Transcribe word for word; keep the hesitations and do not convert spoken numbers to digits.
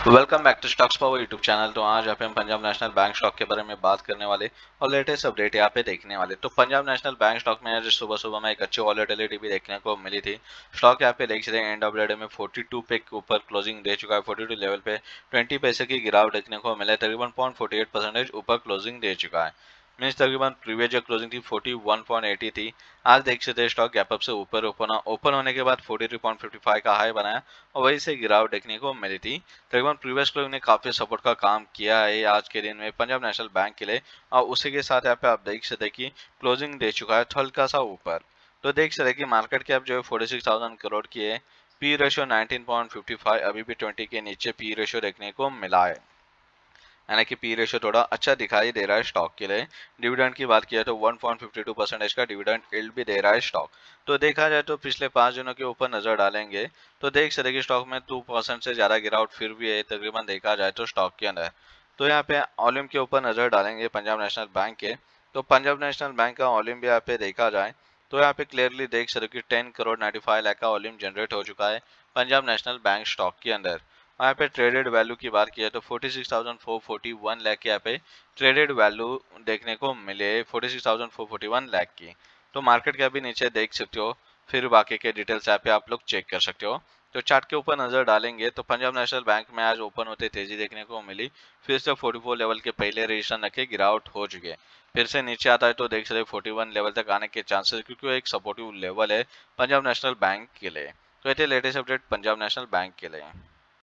Welcome back to Stocks Power YouTube channel. तो आज यहाँ पे हम पंजाब नेशनल बैंक स्टॉक के बारे में बात करने वाले और लेटेस्ट अपडेट यहाँ पे देखने वाले। तो पंजाब नेशनल बैंक स्टॉक में आज सुबह सुबह में एक अच्छी वॉलेटिलिटी भी देखने को मिली थी। स्टॉक यहाँ पे देख सकते हैं एंड ऑफ द डे में बयालीस पे के ऊपर क्लोजिंग दे चुका है। बयालीस लेवल पे बीस पैसे की गिरावट देखने को मिला है। तकरीबन पॉइंट फोर्टी एट परसेंटेज ऊपर क्लोजिंग दे चुका है। मीन्स तकरीबन प्रीवियस जो क्लोजिंग थी इकतालीस पॉइंट अस्सी थी। आज देख सकते हैं स्टॉक गैप अप से ऊपर ओपन ओपन होने के बाद तैंतालीस पॉइंट पचपन का हाई बनाया और वहीं से गिरावट देखने को मिली थी। तकरीबन प्रीवियस क्लोजिंग ने काफी सपोर्ट का काम किया है आज के दिन में पंजाब नेशनल बैंक के लिए। और उसी के साथ यहाँ पे आप देख सकते हैं कि क्लोजिंग दे चुका है हल्का सा ऊपर। तो देख सकते हैं कि मार्केट कैप जो है फोर्टी सिक्स थाउजेंड करोड़ की है। P ratio nineteen point fifty five, अभी भी ट्वेंटी के नीचे पी रेशियो देखने को मिला है। यानी कि पी रेशियो थोड़ा अच्छा दिखाई दे रहा है स्टॉक के लिए। डिविडेंड की बात किया तो one point fifty two percentage का डिविडेंड यील्ड भी दे रहा है स्टॉक। तो देखा जाए तो पिछले पांच दिनों के ऊपर नजर डालेंगे तो देख सकते कि स्टॉक में टू परसेंट से ज्यादा गिरावट फिर भी है तकरीबन देखा जाए तो स्टॉक के अंदर। तो यहाँ पे वॉल्यूम के ऊपर नजर डालेंगे पंजाब नेशनल बैंक के। तो पंजाब नेशनल बैंक का वॉल्यूम भी यहाँ पे देखा जाए तो यहाँ पे क्लियरली देख सकते कि ten crore ninety five lakh का वॉल्यूम जनरेट हो चुका है पंजाब नेशनल बैंक स्टॉक के अंदर। यहाँ पे ट्रेडेड वैल्यू की बात किया तो forty six thousand four forty one lakh यहाँ पे ट्रेडेड वैल्यू देखने को मिले forty six thousand four forty one lakh की। तो मार्केट का भी नीचे देख सकते हो। फिर बाकी के डिटेल्स यहाँ पे आप लोग चेक कर सकते हो। तो चार्ट के ऊपर नजर डालेंगे तो पंजाब नेशनल बैंक में आज ओपन होते तेजी देखने को मिली। फिर से चौवालीस लेवल के पहले रजिस्ट्रेशन रखे गिरावट हो चुके। फिर से नीचे आता है तो देख सकते इकतालीस लेवल तक आने के चांसेस, क्योंकि वो एक सपोर्टिव लेवल है पंजाब नेशनल बैंक के लिए। तो ये थे latest update Punjab National Bank के लिए।